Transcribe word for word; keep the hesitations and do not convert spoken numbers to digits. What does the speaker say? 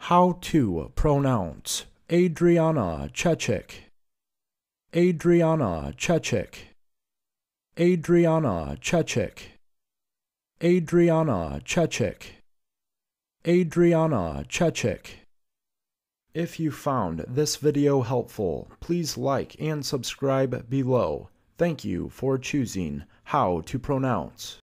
How to pronounce Adriana Chechik. Adriana Chechik. Adriana Chechik. Adriana Chechik. Adriana Chechik. If you found this video helpful, please like and subscribe below. Thank you for choosing How to Pronounce.